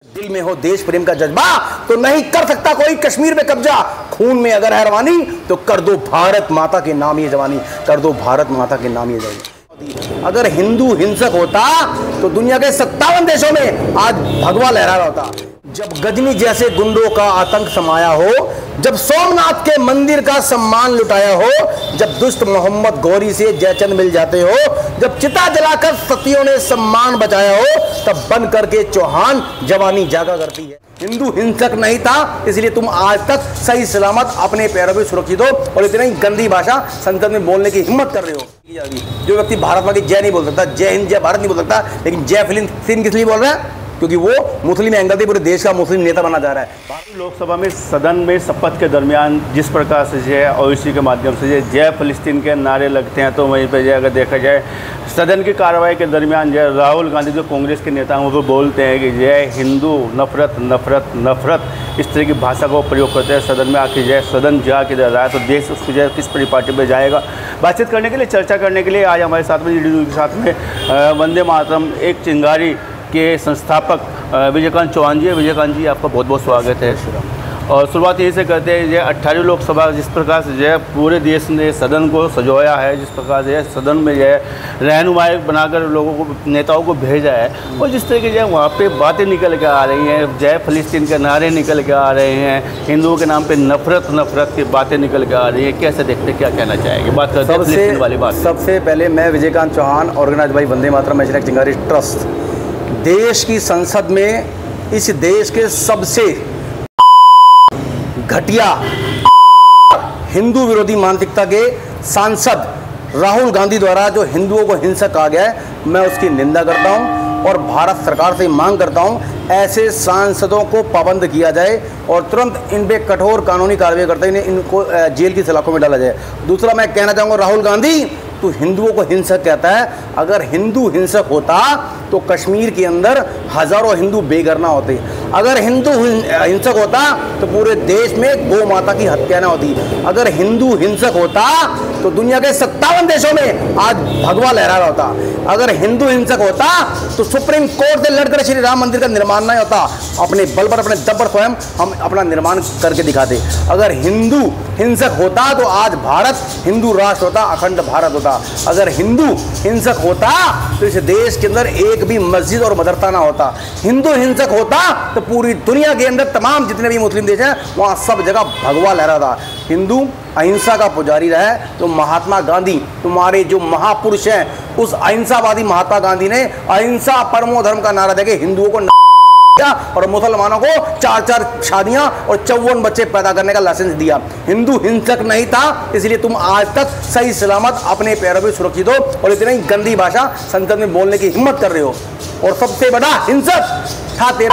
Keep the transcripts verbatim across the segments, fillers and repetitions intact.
दिल में हो देश प्रेम का जज्बा तो नहीं कर सकता कोई कश्मीर पे कब्जा। खून में अगर है रवानी तो कर दो भारत माता के नाम ये जवानी, कर दो भारत माता के नाम ये जवानी। अगर हिंदू हिंसक होता तो दुनिया के सत्तावन देशों में आज भगवा लहरा रहा होता। जब गजनी जैसे गुंडों का आतंक समाया हो, जब सोमनाथ के मंदिर का सम्मान लुटाया हो, जब दुष्ट मोहम्मद गौरी से जयचंद मिल जाते हो, जब चिता जलाकर सतियों ने सम्मान बचाया हो, तब बन करके चौहान जवानी जागा करती है। हिंदू हिंसक नहीं था, इसलिए तुम आज तक सही सलामत अपने पैरों पर सुरक्षित हो और इतनी गंदी भाषा संसद में बोलने की हिम्मत कर रहे हो। जो व्यक्ति भारत माँ की जय नहीं बोल सकता, जय हिंद जय भारत नहीं बोल सकता, लेकिन जय फिलिस्तीन किस लिए बोल रहा है? क्योंकि वो मुस्लिम एंगल से पूरे देश का मुस्लिम नेता बना जा रहा है। भारतीय लोकसभा में सदन में शपथ के दरमियान जिस प्रकार से जो है ओवैसी के माध्यम से जय फिलिस्तीन के नारे लगते हैं, तो वहीं पर जो अगर देखा जाए सदन की कार्रवाई के दरमियान जो राहुल गांधी जो कांग्रेस के नेता हैं वो बोलते हैं कि जय हिंदू नफरत नफरत नफरत, इस तरह की भाषा का प्रयोग करते हैं सदन में आके। जय सदन जा के रहा है तो देश उसको जो है किस परिपाटी में जाएगा। बातचीत करने के लिए, चर्चा करने के लिए आज हमारे साथ में के साथ में वंदे मातरम एक चिंगारी के संस्थापक विजयकांत चौहान जी। विजयकांत जी, आपका बहुत बहुत स्वागत है। और शुरुआत यही से करते हैं, ये अट्ठारहवीं लोकसभा जिस प्रकार से जो है पूरे देश ने सदन को सजोया है, जिस प्रकार से सदन में जो है रहनुमाई बनाकर लोगों को, नेताओं को भेजा है, और जिस तरह की जो है वहाँ पे बातें निकल के आ रही हैं, जय फिलिस्तीन के नारे निकल के आ रहे हैं, हिंदुओं के नाम पे नफरत नफरत की बातें निकल के आ रही हैं, कैसे देखते, क्या कहना चाहेंगे? बात करते हैं फिलिस्तीन वाली बात। सबसे पहले मैं Vijaykant Chauhan, organise by Vande Mataram national Chingari trust, देश की संसद में इस देश के सबसे घटिया हिंदू विरोधी मानसिकता के सांसद राहुल गांधी द्वारा जो हिंदुओं को हिंसक कहा गया है, मैं उसकी निंदा करता हूं और भारत सरकार से मांग करता हूं ऐसे सांसदों को पाबंद किया जाए और तुरंत इन पे कठोर कानूनी कार्रवाई करते इन्हें इनको जेल की सलाखों में डाला जाए। दूसरा मैं कहना चाहूँगा, राहुल गांधी तू हिंदुओं को हिंसक कहता है। अगर हिंदू हिंसक होता तो कश्मीर के अंदर हजारों हिंदू बेघर होते। अगर हिंदू हिंसक होता तो पूरे देश में गौ माता की हत्या ना होती। अगर हिंदू हिंसक होता तो दुनिया के सत्तावन देशों में आज भगवा लहरा रहा होता। अगर हिंदू हिंसक होता तो सुप्रीम कोर्ट से लड़कर श्री राम मंदिर का निर्माण नहीं होता। अपने बल पर, अपने दम पर स्वयं हम अपना निर्माण करके दिखाते। अगर हिंदू हिंसक होता तो आज भारत हिंदू राष्ट्र होता, अखंड भारत होता। अगर हिंदू हिंसक होता तो इस देश के अंदर एक भी मस्जिद और मदरसा ना होता। हिंदू हिंसक होता तो पूरी दुनिया के अंदर तमाम जितने भी मुस्लिम देश हैं वहाँ सब जगह भगवा लहरा था। हिंदू अहिंसा का पुजारी रहा है तो महात्मा गांधी, तुम्हारे जो महापुरुष हैं, उस अहिंसावादी महात्मा गांधी ने अहिंसा परमो धर्म का नारा देके हिंदुओं को और मुसलमानों को चार चार शादियां और चौवन बच्चे पैदा करने का लाइसेंस दिया। हिंदू हिंसक नहीं था, इसलिए तुम आज तक सही सलामत अपने पैरों पर सुरक्षित हो और इतनी गंदी भाषा संसद में बोलने की हिम्मत कर रहे हो। और सबसे बड़ा हिंसक था तेरा,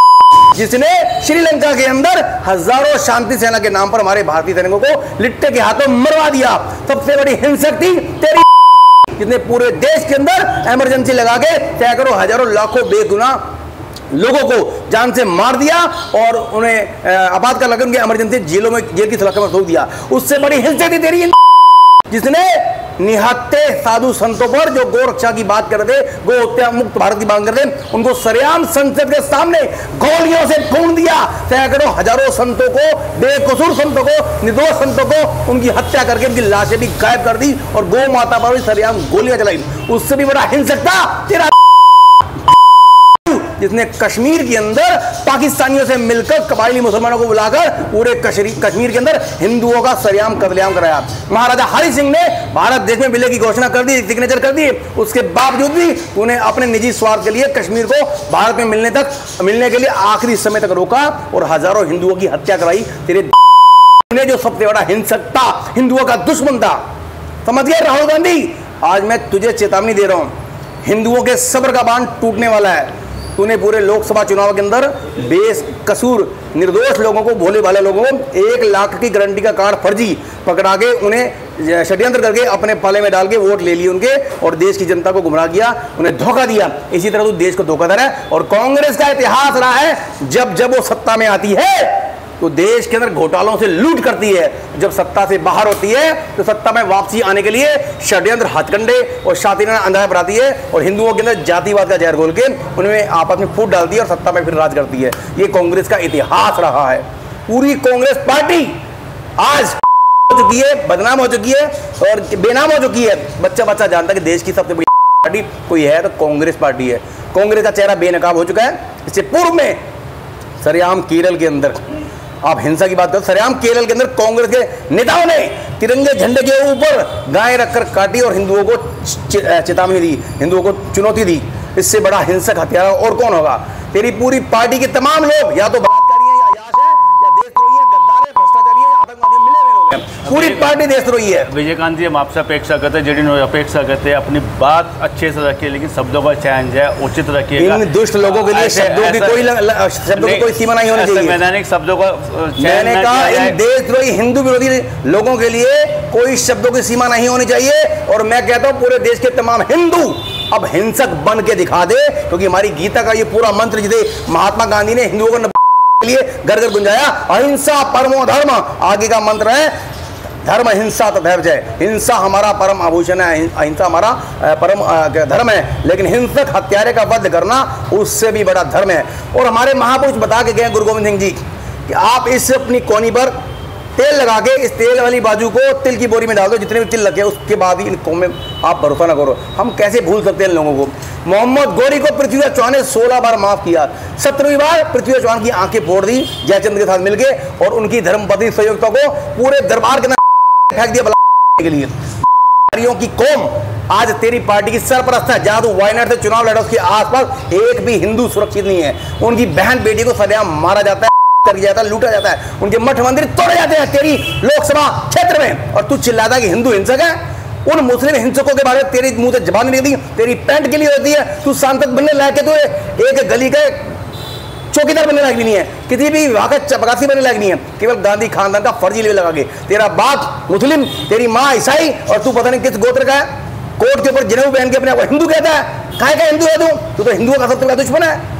जिसने श्रीलंका के अंदर हजारों शांति सेना के नाम पर हमारे भारतीय सैनिकों को लिट्टे के हाथों मरवा दिया। सबसे बड़ी हिंसक थी तेरी, जिसने पूरे देश के अंदर इमरजेंसी लगा के सैकड़ों हजारों लाखों बेगुनाह लोगों को जान से मार दिया और उन्हें आपातकाल लगे उनके इमरजेंसी जेलों में, जेल की सलाखों में ठोक दिया। उससे बड़ी हिंसा थी तेरी, जिसने निहत्ते साधु संतों पर जो गौ रक्षा की बात कर रहे थे, गौ हत्या मुक्त भारत की बात कर रहे थे, उनको सरेआम संसद के सामने गोलियों से भून दिया। सैकड़ों हजारों संतों को, बेकसूर संतों को, निर्दोष संतों को उनकी हत्या करके उनकी लाशें भी गायब कर दी और गौ माता पर भी सरेआम गोलियां चलाई। उससे भी बड़ा हिंसक था तेरा, जिसने कश्मीर के अंदर पाकिस्तानियों से मिलकर कबायली मुसलमानों को बुलाकर पूरे कश्मीर के अंदर हिंदुओं का सरेआम कत्लेआम कराया। महाराजा हरि सिंह ने भारत देश में विलय की घोषणा कर दी, सिग्नेचर कर दी, उसके बावजूद भी उन्हें अपने निजी स्वार्थ के लिए कश्मीर को भारत में मिलने तक मिलने के लिए आखिरी समय तक रोका और हजारों हिंदुओं की हत्या कराई। तेरे ने जो सबसे बड़ा हिंसक था, हिंदुओं का दुश्मन था, समझ गया राहुल गांधी? आज मैं तुझे चेतावनी दे रहा हूं, हिंदुओं के सब्र का बांध टूटने वाला है। तूने पूरे लोकसभा चुनाव के अंदर बेकसूर निर्दोष लोगों को, भोले भाले लोगों को एक लाख की गारंटी का कार्ड फर्जी पकड़ा के उन्हें षड्यंत्र करके अपने पाले में डाल के वोट ले लिए उनके और देश की जनता को गुमराह किया, उन्हें धोखा दिया। इसी तरह तू देश को धोखा दे रहा है। और कांग्रेस का इतिहास रहा है, जब जब वो सत्ता में आती है तो देश के अंदर घोटालों से लूट करती है, जब सत्ता से बाहर होती है तो सत्ता में वापसी आने के लिए षड्यंत्र, हथकंडे और शातिराना अंदाजा बनाती है और हिंदुओं के अंदर जातिवाद का जहर घोल के उनमें आपस में फूट डालती है और सत्ता में फिर राज करती है। ये कांग्रेस का इतिहास रहा है। पूरी कांग्रेस पार्टी आज हो चुकी है, बदनाम हो चुकी है और बेनाम हो चुकी है। बच्चा बच्चा जानता है कि देश की सबसे बड़ी पार्टी कोई है तो कांग्रेस पार्टी है। कांग्रेस का चेहरा बेनकाब हो चुका है। इससे पूर्व में सरेआम केरल के अंदर, आप हिंसा की बात करो, सरेआम केरल के अंदर कांग्रेस के नेताओं ने तिरंगे झंडे के ऊपर गाय रखकर काटी और हिंदुओं को चेतावनी दी, हिंदुओं को चुनौती दी। इससे बड़ा हिंसक हत्यारा और कौन होगा? तेरी पूरी पार्टी के तमाम लोग या तो बलात्कारी है, या अयाश है, या देशद्रोही है, गद्दार है, भ्रष्टाचारी है, आतंकवादी, मिले हुए लोग हैं। पूरी पार्टी देशद्रोही है। विजयकांत जी, हम आपसे अपेक्षा करते हैं, जेडीयू अपेक्षा करते हैं अपनी बात अच्छे से रखिए, लेकिन शब्दों का चयन है उचित रखिएगा। इन दुष्ट लोगों के लिए शब्दों की कोई शब्दों की कोई सीमा नहीं होनी चाहिए। वैधानिक शब्दों का मैंने कहा इन देशद्रोही हिंदू विरोधी लोगों के लिए कोई शब्दों की सीमा नहीं होनी चाहिए। और मैं कहता हूं पूरे देश के तमाम हिंदू अब हिंसक बन के दिखा दे, क्योंकि हमारी गीता का ये पूरा मंत्र जिसे महात्मा गांधी ने हिंदुओं को के लिए घर घर गुंजाया, अहिंसा परमो धर्म, आगे का मंत्र है धर्म हिंसा तथा जय। हिंसा हमारा परम आभूषण है, अहिंसा हमारा परम धर्म है, लेकिन हिंसक हत्यारे का वध करना उससे भी बड़ा धर्म है। और हमारे महापुरुष बता के गए गुरु गोविंद सिंह जी कि आप इस अपनी कोनी पर तेल लगा के इस तेल वाली बाजू को तिल की बोरी में डाल दो, जितने भी तिल लगे उसके बाद ही इन कौम में आप भरोसा ना करो। हम कैसे भूल सकते हैं इन लोगों को? मोहम्मद गोरी को पृथ्वीराज चौहान ने सोलह बार माफ किया, सत्रहवीं बार पृथ्वीराज चौहान की आंखें फोड़ दी जयचंद के साथ मिलकर, और उनकी धर्मपत्नी संयुक्ता को पूरे दरबार के फेंक दिया के लिए। की कौम आज तेरी पार्टी की सरपरस्त है। जहां तू वायनाड से चुनाव लड़ा उसके आसपास एक भी हिंदू सुरक्षित नहीं है। उनकी बहन बेटी को सरेआम मारा जाता है, कर जाता है, लूटा जाता है, उनके मठ मंदिर तोड़े जाते हैं तेरी लोकसभा क्षेत्र में, और तू चिल्लाता है कि हिंदू हिंसक है। उन मुस्लिम हिंसकों के बारे में तेरी मुंह से जबान नहीं निकलती, तेरी पैंट के लिए होती है। तू सांसद बनने लायक है, तो एक गली का चौकीदार बनने लायक भी नहीं है, किसी भी विभाग का चपरासी बनने लायक नहीं है, केवल गांधी खानदान का फर्जी लेवे लगा के। तेरा बाप मुस्लिम, तेरी माँ ईसाई, और तू पता नहीं किस गोत्र का है। कोर्ट के ऊपर जनेऊ पहन के अपने आप को हिंदू कहता है। काहे का हिंदू है तू? तू तो हिंदुओं का सबसे बड़ा दुश्मन है।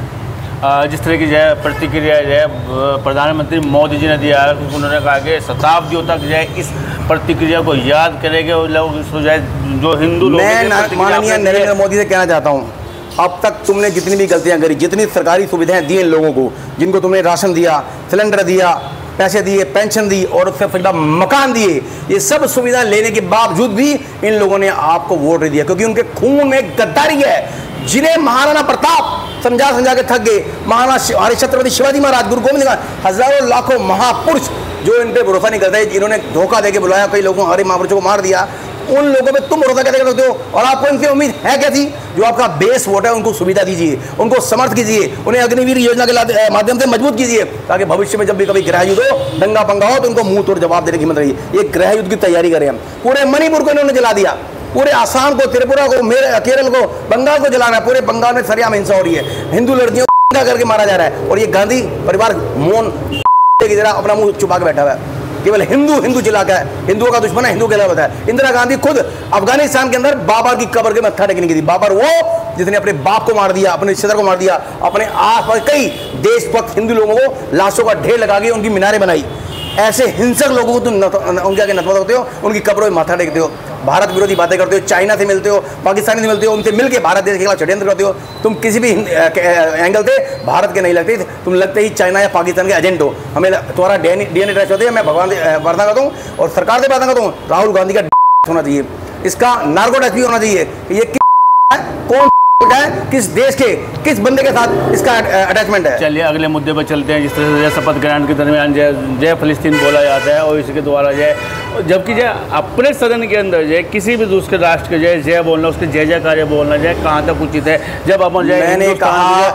जिस तरह की जो है प्रतिक्रिया जो है प्रधानमंत्री मोदी जी ने दिया है, उन्होंने कहा कि शताब्दियों तक जो है इस प्रतिक्रिया को याद करेंगे और लोग जो है जो हिंदू लोग। मैं माननीय नरेंद्र मोदी से कहना चाहता हूँ, अब तक तुमने जितनी भी गलतियां करी, जितनी सरकारी सुविधाएं दी इन लोगों को, जिनको तुमने राशन दिया, सिलेंडर दिया, पैसे दिए, पेंशन दी और उससे फायदा मकान दिए, ये सब सुविधा लेने के बावजूद भी इन लोगों ने आपको वोट नहीं दिया, क्योंकि उनके खून में गद्दारी है। जिन्हें महाराणा प्रताप समझा समझा के थक गए, महाराणा हमारे छत्रपति शिवाजी महाराज, गुरु गोविंद सिंह, हजारों लाखों महापुरुष जो इन पे भरोसा नहीं करते, इन्होंने धोखा देके बुलाया, कई लोगों हमारे महापुरुषों को मार दिया, उन लोगों पे तुम भरोसा कैसे करते हो? और आपको इनसे उम्मीद है क्या थी? जो आपका बेस वोट है उनको सुविधा दीजिए, उनको समर्थ कीजिए, उन्हें अग्निवीर योजना के माध्यम से मजबूत कीजिए, ताकि भविष्य में जब भी कभी गृह युद्ध हो, दंगा पंगा हो, तो उनको मुंह तोड़ जवाब देने की हिम्मत रही। ये गृह युद्ध की तैयारी करें हम। पूरे मणिपुर को इन्होंने जला दिया, पूरे आसाम को, त्रिपुरा को, मेरे केरल को, बंगाल को जलाना है। पूरे बंगाल में सरेआम हिंसा हो रही है, हिंदू लड़कियों को करके मारा जा रहा है, और ये गांधी परिवार मौन की तरह अपना मुंह छुपा के बैठा हुआ है। केवल हिंदू हिंदू चिल्लाता है, हिंदुओं का दुश्मन है, हिंदू कहलाता होता है। इंदिरा गांधी खुद अफगानिस्तान के अंदर बाबर की कब्र के मत्था टेकने की थी। बाबर वो जिसने अपने बाप को मार दिया, अपने रिश्तेदार को मार दिया, अपने आसपास कई देशभक्त हिंदू लोगों को लाशों का ढेर लगा के उनकी मीनारें बनाई। ऐसे हिंसक लोगों को तुम उनके आगे नतमस्तक होते हो, उनकी कब्रों में माथा टेकते हो, भारत विरोधी बातें करते हो, चाइना से मिलते हो, पाकिस्तानी से मिलते हो, उनसे मिलकर भारत देश के खिलाफ षड्यंत्र करते हो। तुम किसी भी एंगल से भारत के नहीं लगते, तुम लगते ही चाइना या पाकिस्तान के एजेंट हो। हमें तुम्हारा डीएनए टेस्ट होते हैं। मैं भगवान से प्रार्थना करता हूँ और सरकार से प्रार्थना करता हूँ, राहुल गांधी का होना चाहिए, इसका नार्को टेस्ट भी होना चाहिए। ये कौन है, किस देश के किस बंदे के साथ इसका अटैचमेंट है। चलिए अगले मुद्दे पर चलते हैं। जिस तरह से शपथ ग्रहण के दरमियान जय जय फिलिस्तीन बोला जाता है और इसके द्वारा जय, जबकि जय अपने सदन के अंदर जय किसी भी दूसरे राष्ट्र के जय जय बोलना, उसके जय जयकार बोलना जय कहाँ तक उचित है? जब अपन जय मैंने कहा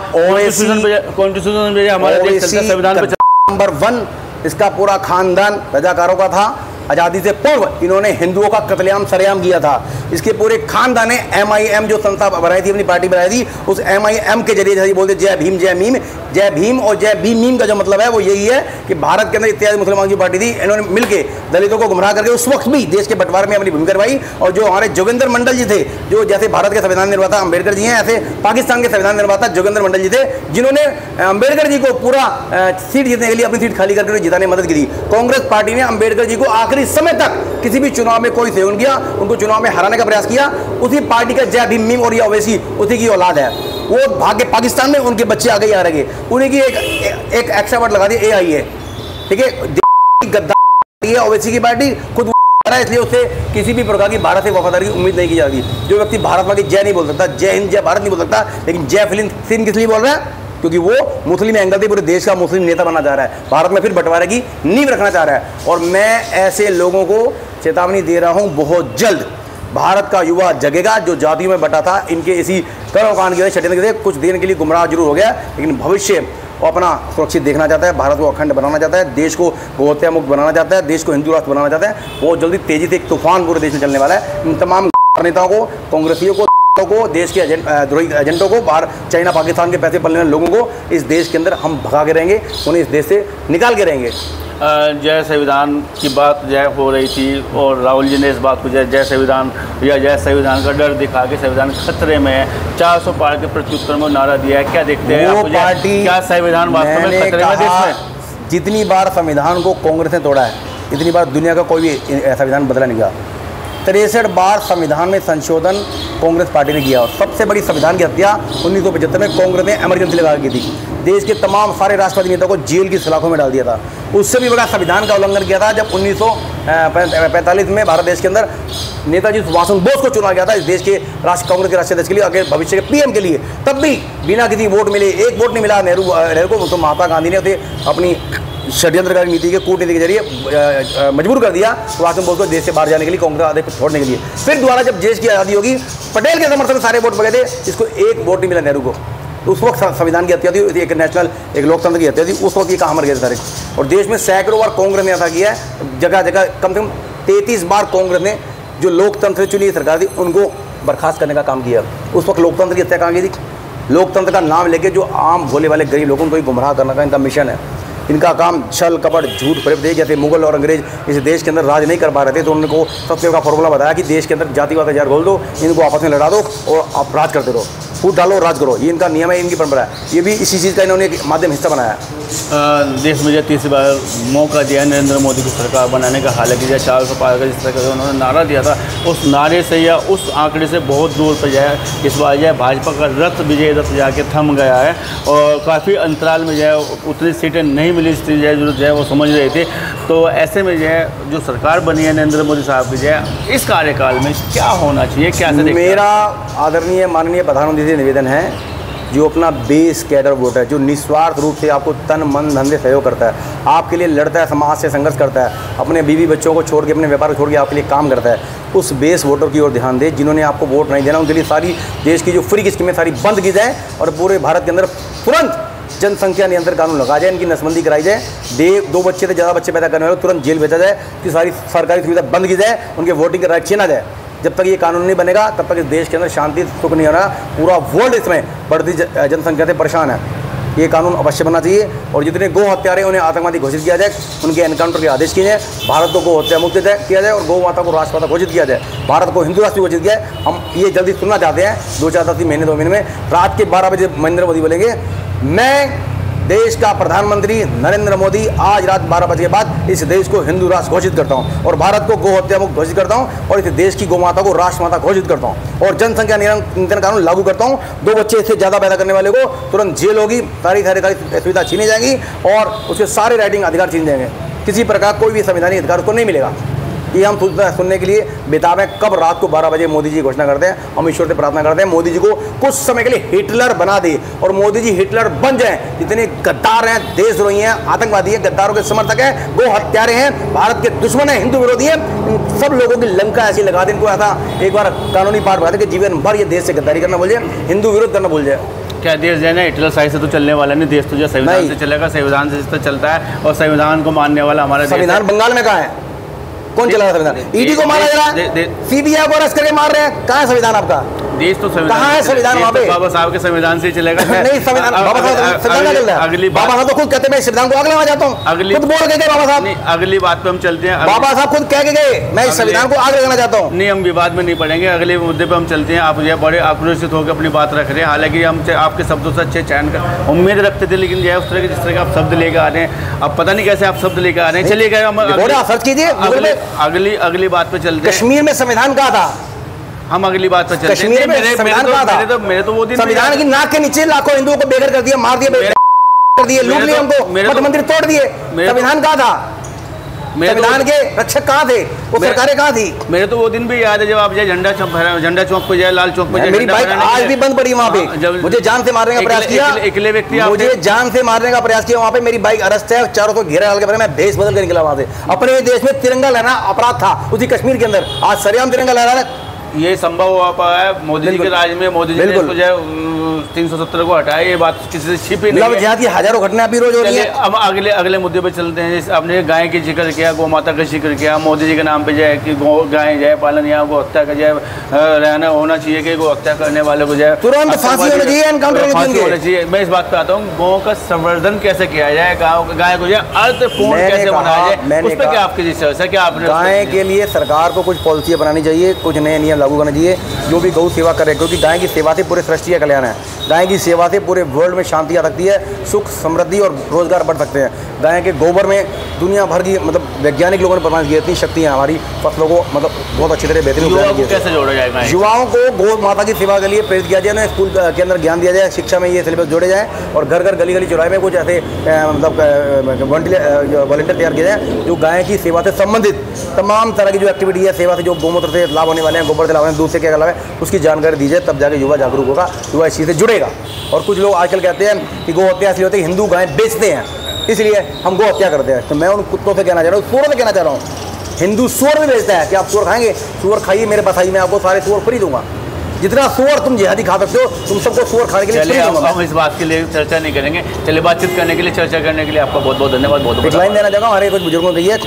कॉन्स्टिट्यूशन पे हमारे देश संविधान पे नंबर वन, इसका पूरा खानदान रजाकारों का था, आज़ादी से पूर्व इन्होंने हिंदुओं का कत्लेआम सरेआम किया था। इसके पूरे खानदान ने एम आई एम जो संस्था बनाई थी, अपनी पार्टी बनाई थी, उस एम आई एम के जरिए जैसे बोलते जय भीम जय मीम, जय भीम और जय भीम मीम का जो मतलब है वो यही है कि भारत के अंदर इत्यादि मुसलमानों की पार्टी थी, इन्होंने मिलकर दलितों को गुमराह करके उस वक्त भी देश के बंटवारे में अपनी भूमिका निभाई। और जो हमारे जोगिंदर मंडल जी थे, जो जैसे भारत के संविधान निर्माता अम्बेडकर जी हैं, ऐसे पाकिस्तान के संविधान निर्माता जोगिंदर मंडल जी थे, जिन्होंने अम्बेडकर जी को पूरा सीट जीतने के लिए अपनी सीट खाली करके जिताने में मदद की थी। कांग्रेस पार्टी ने अम्बेडकर जी को आखिरी समय तक किसी भी चुनाव में कोई सहयोग किया, उनको चुनाव में हराने का प्रयास किया। उसी पार्टी का जय भीम मीम और ये ओवैसी उसी की औलाद है। वो भाग के पाकिस्तान में, उनके बच्चे आगे आ रहे, उन्हीं की एक एक एक्स्ट्रा वर्ड लगा दी ए आई है, ठीक है। गद्दार है ओवैसी की पार्टी, खुद है, इसलिए उससे किसी भी प्रकार की भारत से वफादारी की उम्मीद नहीं की जाती। जो व्यक्ति भारत माँ की जय नहीं बोल सकता, जय हिंद जय भारत नहीं बोल सकता, लेकिन जय फिलिम सिंह किस लिए बोल रहा है? क्योंकि वो मुस्लिम एंगल से पूरे देश का मुस्लिम नेता बनना चाह रहा है, भारत में फिर बंटवारे की नींव रखना चाह रहा है। और मैं ऐसे लोगों को चेतावनी दे रहा हूँ, बहुत जल्द भारत का युवा जगेगा। जो जातियों में बटा था, इनके इसी कर्मकांड की वजह षड्यंत्र के कुछ देर के लिए गुमराह जरूर हो गया, लेकिन भविष्य वो अपना सुरक्षित देखना चाहता है, भारत को अखंड बनाना चाहता है, देश को गोहत्या मुक्त बनाना चाहता है, देश को हिंदू राष्ट्र बनाना चाहता है। बहुत जल्दी तेजी से एक तूफान पूरे देश में चलने वाला है। इन तमाम नेताओं को, कांग्रेसियों को, को देश के द्रोही एजेंटों को, बाहर चाइना पाकिस्तान के पैसे पलने वाले लोगों को इस देश के अंदर हम भगा के रहेंगे, उन्हें इस देश से निकाल के रहेंगे। जय संविधान की बात जय हो रही थी और राहुल जी ने इस बात को जय जय संविधान या जय संविधान का डर दिखा के संविधान खतरे में है, चार सौ पार के प्रत्युत्तर में नारा दिया है। क्या देखते हैं आप, क्या संविधान वास्तव में खतरे में देश में? जितनी बार संविधान को कांग्रेस ने तोड़ा है, इतनी बार दुनिया का कोई भी संविधान बदला नहीं गया। तिरसठ बार संविधान में संशोधन कांग्रेस पार्टी ने किया और सबसे बड़ी संविधान की हत्या उन्नीस सौ पचहत्तर में कांग्रेस ने इमरजेंसी लगा की थी। देश के तमाम सारे राष्ट्रवादी नेताओं को जेल की सलाखों में डाल दिया था। उससे भी बड़ा संविधान का उल्लंघन किया था जब उन्नीस सौ पैंतालीस में भारत देश के अंदर नेताजी सुभाष चंद्र बोस को चुना गया था इस देश के राष्ट्र कांग्रेस के राष्ट्रीय अध्यक्ष के लिए, आगे भविष्य के पीएम के लिए। तब भी बिना किसी वोट मिले, एक वोट नहीं मिला नेहरू नेहरू को, तो महात्मा गांधी ने उसे अपनी षड्यंत्रकारी नीति के कूटनीति के जरिए मजबूर कर दिया सुभाष चंद्र बोस को देश से बाहर जाने के लिए, कांग्रेस आदेश को छोड़ने के लिए। फिर दोबारा जब देश की आज़ादी होगी, पटेल के समर्थन में सारे वोट पड़े थे, इसको एक वोट नहीं मिला नेहरू को। तो उस वक्त संविधान की हत्या थी, एक नेशनल एक लोकतंत्र की हत्या थी। उस वक्त ये कहाँ मर गए सारे। और देश में सैकड़ों बार कांग्रेस ने ऐसा किया है, जगह जगह कम से कम तैंतीस बार कांग्रेस ने जो लोकतंत्र से चुनी सरकार थी उनको बर्खास्त करने का काम किया। उस वक्त लोकतंत्र की हत्या कहाँ की थी? लोकतंत्र का नाम लेके जो आम भोले वाले गरीब लोगों को गुमराह करने का इनका मिशन है। इनका काम छल कपट झूठ फरेब। जैसे मुगल और अंग्रेज इस देश के अंदर राज नहीं कर पा रहे थे, तो उनको सबसे बड़ा फॉर्मूला बताया कि देश के अंदर जातिवाद हजार घोल दो, इनको आपस में लड़ा दो और आप राज करते रहो, फूट डालो राज करो। ये इनका नियम है, इनकी परंपरा है। ये भी इसी चीज़ का इन्होंने एक माध्यम हिस्सा बनाया है। देश में जो तीसरी बार मौका दिया नरेंद्र मोदी की सरकार बनाने का, हालांकि जो चार सौ पार का जिस तरह का उन्होंने नारा दिया था, उस नारे से या उस आंकड़े से बहुत दूर पर जाए इस बार जो है भाजपा का रथ विजय रथ जाके थम गया है और काफ़ी अंतराल में जो है उतनी सीटें नहीं मिली जितनी जो है वो समझ रहे थे। तो ऐसे में जो है जो सरकार बनी है नरेंद्र मोदी साहब की, जो है इस कार्यकाल में क्या होना चाहिए, क्या? मेरा आदरणीय माननीय प्रधानमंत्री से निवेदन है, जो अपना बेस कैडर वोट है, जो निस्वार्थ रूप से आपको तन मन धन से सहयोग करता है, आपके लिए लड़ता है, समाज से संघर्ष करता है, अपने बीवी बच्चों को छोड़ के, अपने व्यापार को छोड़ के आपके लिए काम करता है, उस बेस वोटर की ओर ध्यान दे। जिन्होंने आपको वोट नहीं देना, उनके लिए सारी देश की जो फ्री की स्कीमें सारी बंद की जाए और पूरे भारत के अंदर तुरंत जनसंख्या नियंत्रण कानून लगा जाए, इनकी नसबंदी कराई जाए, दे दो बच्चे से ज़्यादा बच्चे पैदा करने वाले तुरंत जेल भेजा जाए, कि सारी सरकारी सुविधा बंद की जाए, उनके वोटिंग का राइट छीना जाए। जब तक ये कानून नहीं बनेगा तब तक इस देश के अंदर शांति सुख नहीं होना। पूरा वर्ल्ड इसमें बढ़ती जनसंख्या से परेशान है। ये कानून अवश्य बनना चाहिए और जितने गौ हत्यारे उन्हें आतंकवादी घोषित किया जाए, उनके एनकाउंटर के आदेश किए जाए, भारत को गौ हत्या मुक्त किया जाए और गौ माता को राष्ट्रमाता घोषित किया जाए, भारत को हिंदू राष्ट्र घोषित किया जाए। हम ये जल्दी सुनना चाहते हैं। दो चार दस महीने दो महीने में रात के बारह बजे नरेंद्र मोदी बोलेंगे, मैं देश का प्रधानमंत्री नरेंद्र मोदी आज रात बारह बजे के बाद इस देश को हिंदू राष्ट्र घोषित करता हूं और भारत को गौ हत्या मुक्त घोषित करता हूं और इस देश की गौ माता को राष्ट्रमाता घोषित करता हूं और जनसंख्या नियंत्रण कानून लागू करता हूं। दो बच्चे से ज़्यादा पैदा करने वाले को तुरंत जेल होगी, सारी सारी सारी सुविधा छीनी जाएगी और उसके सारे राइटिंग अधिकार छीन जाएंगे। किसी प्रकार कोई भी संवैधानिक अधिकार उसको नहीं मिलेगा। ये हम सुनने के लिए बेताब हैं कब रात को बारह बजे मोदी जी घोषणा करते हैं। हम ईश्वर से प्रार्थना करते हैं मोदी जी को कुछ समय के लिए हिटलर बना दे और मोदी जी हिटलर बन जाएं। जितने गद्दार हैं, देशद्रोही हैं, आतंकवादी हैं, गद्दारों के समर्थक हैं, गो हत्यारे हैं, भारत के दुश्मन हैं, हिंदू विरोधी हैं, इन सब लोगों की लंका ऐसी लगा दे। इनको ऐसा एक बार कानूनी पाठ बना दे कि जीवन भर ये देश से गद्दारी करना भूल जाए, हिंदू विरोध करना भूल जाए। क्या देश जो है ना हिटलर साइड से तो चलने वाला नहीं, देश तो जो संविधान से चलेगा, संविधान से जिस तरह चलता है और संविधान को मानने वाला हमारा संविधान बंगाल में कहाँ है? कौन चला रहा है संविधान? ईडी को मारा जा रहा है, सीबीआई को अरेस्ट करके मार रहे हैं। कहाँ है संविधान आपका? देश तो कहाँ है संविधान? वहाँ पे बाबा साहब के संविधान से चलेगा नहीं, संविधान बाबा साहब संविधान चल रहा है। अगली बाबा साहब तो खुद कहते हैं मैं संविधान को आग लगाना चाहता हूँ, अगली खुद बोल के गए बाबा साहब। अगली बात पे हम चलते हैं। बाबा साहब खुद कह के गए मैं संविधान को आग लगाना चाहता हूँ। नहीं, हम विवाद में नहीं पड़ेंगे, अगले मुद्दे पे हम चलते हैं। आप ये बड़े आक्रोशित होकर अपनी बात रख रहे हैं, हालांकि हम आपके शब्दों से अच्छे चयन का उम्मीद रखते थे, लेकिन जो उस तरह के जिस तरह के आप शब्द लेकर आ रहे हैं, अब पता नहीं कैसे आप शब्द लेकर आ रहे हैं। चलिए हम सर्च कीजिए, अगली अगली बात पे चलते हैं। कश्मीर में संविधान कहा था, हम अगली बात पर चलते हैं। कश्मीर में संविधान कहा था, मेरे तो मेरे तो वो दिन संविधान की नाक के नीचे लाखों हिंदुओं को बेघर कर दिया, मार दिया, कर दिए, लूट लिए हमको, मठ मंदिर तोड़ दिए। संविधान कहा था, संविधान के रक्षक कहाँ थे, वो सरकारें कहाँ थी? मेरे तो वो दिन भी याद है जब आप जाए झंडा झंडा चौक पे जाए, लाल चौक पे जाए, मेरी बाइक आज भी बंद पड़ी वहाँ पे, मुझे जान से मारने का प्रयास किया, इकले व्यक्ति मुझे जान से मारने का प्रयास किया वहाँ पे। मेरी बाइक अरेस्ट है, चारों को घेरा डाल के मैं भेष बदल कर निकला वहाँ से। अपने देश में तिरंगा लहराना अपराध था, उसी कश्मीर के अंदर आज सरेआम तिरंगा लहरा रहा। ये संभव हुआ पाया है मोदी जी के राज में, मोदी जी ने इसको जो तीन सौ सत्तर को हटाया, ये बात किसी से छिपी नहीं है। जिहाद की हजारों घटना भी रोज हो रही है। अब अगले अगले मुद्दे पे चलते हैं। आपने गाय की जिक्र किया, गौ माता का जिक्र किया, मोदी जी के नाम पे जाए कि गौ गाय जाए पालन, यहाँ गौ हत्या का जाए रहना होना चाहिए कि गौ हत्या करने वाले को जाए तुरंत फांसी होनी चाहिए, एनकाउंटर होना चाहिए। मैं इस बात पे आता हूँ, गौ का संवर्धन कैसे किया जाए, गाय को जाए अर्थपूर्ण कैसे बनाया जाए, उस पर क्या आपकी चर्चा, क्या आपने? गाय के लिए सरकार को कुछ पॉलिसी बनानी चाहिए, कुछ नए नियम लागू करना चाहिए जो भी गौ सेवा करे, क्योंकि गाय की सेवा से पूरे सृष्टि का कल्याण है। गाय की सेवा से पूरे वर्ल्ड में शांति आ सकती है, सुख समृद्धि और रोजगार बढ़ सकते हैं। गाय के गोबर में दुनिया भर की मतलब वैज्ञानिक लोगों ने प्रमाणित की इतनी शक्ति है हमारी फसलों को मतलब बहुत अच्छी तरह बेहतरीन। कैसे जोड़ा जाएगा? युवाओं को गौ माता की सेवा के लिए प्रेरित किया जाए, उन्हें स्कूल के अंदर ज्ञान दिया जाए, शिक्षा में ये सिलेबस जोड़े जाए और घर घर गली गली चौराहे में कुछ ऐसे मतलब वॉलंटियर तैयार किया जाए जो गाय की सेवा से संबंधित तमाम तरह की जो एक्टिविटी है, सेवा से जो गौमूत्र से लाभ होने वाले हैं, गोबर से लाभ होने दूध से क्या लाभ है, उसकी जानकारी दी जाए, तब जाके युवा जागरूक होगा, युवा इस चीज़ से जुड़ेगा। और कुछ लोग आजकल कहते हैं कि गौ हत्या इसलिए होती है हिंदू गाय बेचते हैं इसलिए हम गौ हत्या करते हैं। तो मैं उन कुत्तों से कहना चाह रहा हूँ, सूअर से कहना चाह रहा हूँ, हिंदू सूअर भी बेचता है कि आप सूअर खाएंगे, सूअर खाइए, मेरे पास आइए, मैं आपको सारे सूअर फ्री दूंगा। जितना सूअर तुम जिहादी खा सकते हो, तुम सबको सूअर खाने के लिए फ्री दूंगा। हम इस बात के लिए चर्चा नहीं करेंगे। चलिए, बातचीत करने के लिए, चर्चा करने के लिए आपका बहुत बहुत धन्यवाद। बहुत बहुत लाइन देना चाहूँगा, हमारे कुछ बुजुर्गों की है,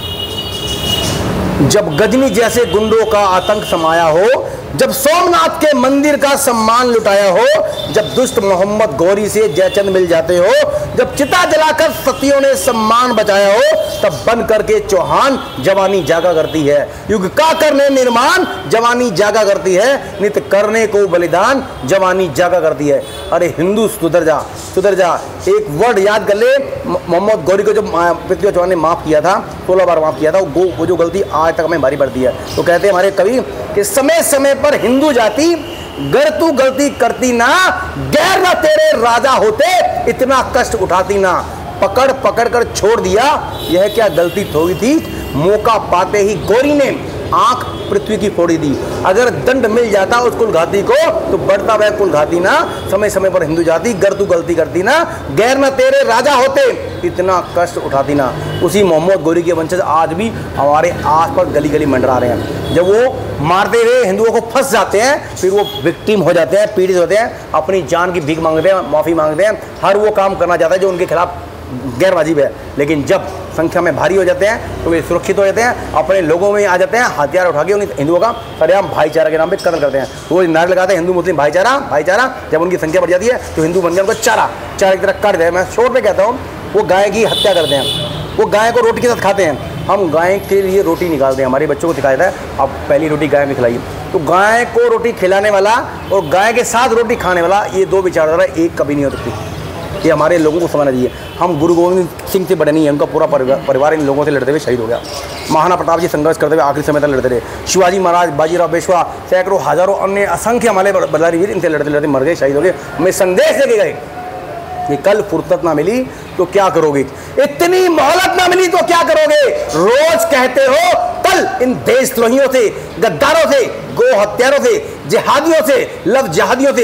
जब गजनी जैसे गुंडों का आतंक समाया हो, जब सोमनाथ के मंदिर का सम्मान लुटाया हो, जब दुष्ट मोहम्मद गौरी से जयचंद मिल जाते हो, जब चिता जलाकर सतियों ने सम्मान बचाया हो, तब बन करके चौहान जवानी जागा करती है। युग का करने निर्माण जवानी जागा करती है, नित करने को बलिदान जवानी जागा करती है। अरे हिंदू सुधर जा, सुधर जा। एक वर्ड याद कर ले, मोहम्मद गौरी को जब पृथ्वी चौहान ने माफ किया था, सोलह बार माफ किया था, वो वो जो गलती आज तक हमें भारी पड़ती है। तो कहते हैं हमारे कवि कि समय समय पर हिंदू जाति गर तू गलती करती ना, गैर ना तेरे राजा होते इतना कष्ट उठाती ना, पकड़ पकड़ कर छोड़ दिया, यह क्या गलती थोड़ी थी, मौका पाते ही गौरी ने आंख पृथ्वी की फोड़ी दी। अगर दंड मिल जाता उस कुलघाती को तो बढ़ता वह कुलघाती ना, समय समय पर हिंदू जाति गर तू गलती करती ना, गैर ना तेरे राजा होते इतना कष्ट उठाती ना। उसी मोहम्मद गौरी के वंशज आज भी हमारे आसपास गली गली मंडरा रहे हैं। जब वो मारते हुए हिंदुओं को फंस जाते हैं, फिर वो विक्टिम हो जाते हैं, पीड़ित होते हैं, अपनी जान की भीख मांगते हैं, माफ़ी मांगते हैं, हर वो काम करना चाहता है जो उनके खिलाफ गैर वाजिब है। लेकिन जब संख्या में भारी हो जाते हैं तो वे सुरक्षित हो जाते हैं, अपने लोगों में आ जाते हैं, हथियार उठा के उन्हें हिंदुओं का सरेआम भाईचारा के नाम पे कत्ल करते हैं। वो नारे लगाते हैं हिंदू मुस्लिम भाईचारा भाईचारा। जब उनकी संख्या बढ़ जाती है तो हिंदू बन गया उनको चारा चारा की तरह काट देते हैं। मैं शोर पे कहता हूँ, वो गाय की हत्या करते हैं, वो गाय को रोटी के साथ खाते हैं। हम गाय के लिए रोटी निकालते हैं, हमारे बच्चों को सिखाया था अब पहली रोटी गाय में खिलाइए। तो गाय को रोटी खिलाने वाला और गाय के साथ रोटी खाने वाला, ये दो विचारधारा एक कभी नहीं हो सकती। ये हमारे लोगों को समझना चाहिए। हम गुरु गोविंद सिंह से बड़े नहीं हैं, उनका पूरा परिवार इन लोगों से लड़ते हुए शहीद हो गया। महाराणा प्रताप जी संघर्ष करते हुए आखिरी समय तक लड़ते रहे। शिवाजी महाराज, बाजीराव पेशवा, सैकड़ों हजारों अन्य असंख्य हमारे बलिदानी वीर इनसे लड़ते लड़ते मर गए, शहीद हो गए। हमें संदेश लेके गए कि कल फुर्सत ना मिली तो क्या करोगे, इतनी मोहलत ना मिली तो क्या करोगे। रोज कहते हो कल इन देशद्रोहियों से, गद्दारों से, गो हत्यारों से, जिहादियों से, लव जिहादियों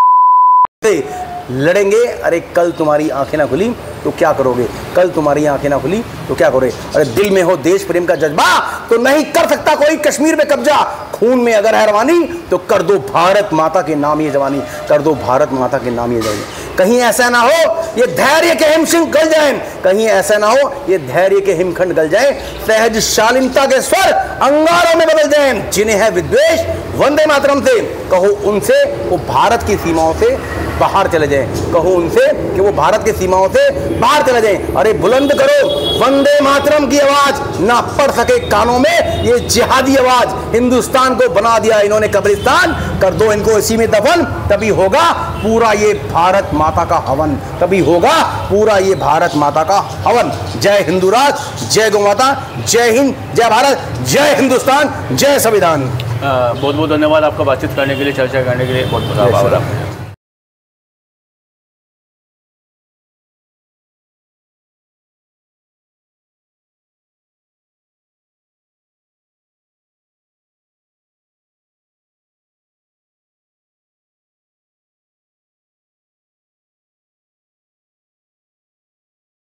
से लड़ेंगे। अरे कल तुम्हारी आंखें ना खुली तो क्या करोगे, कल तुम्हारी आंखें ना खुली तो क्या करोगे। अरे दिल में हो देश प्रेम का जज्बा तो नहीं कर सकता कोई कश्मीर में कब्जा। खून में अगर है रवानी तो कर दो भारत माता के नाम ये जवानी, कर दो भारत माता के नाम ये जवानी। कहीं ऐसा ना हो ये धैर्य के हिमशिंग गल जाए, कहीं ऐसा ना हो ये धैर्य के हिमखंड गल जाए, सहज शालीनता के स्वर अंगारों में बदल जाए। जिन्हें है विद्वेष वंदे मातरम से, कहो उनसे वो भारत की सीमाओं से बाहर चले जाएं, कहो उनसे कि वो भारत की सीमाओं से बाहर चले जाएं। अरे बुलंद करो वंदे मातरम की आवाज, ना पड़ सके कानों में ये जिहादी आवाज। हिंदुस्तान को बना दिया इन्होंने कब्रिस्तान, कर दो इनको इसी में दफन, तभी होगा पूरा ये भारत माता का हवन, तभी होगा पूरा ये भारत माता का हवन। जय हिंदू राज, जय गौ माता, जय हिंद, जय भारत, जय हिंदुस्तान, जय संविधान। बहुत बहुत धन्यवाद आपका बातचीत करने के लिए, चर्चा करने के लिए बहुत बहुत आभार।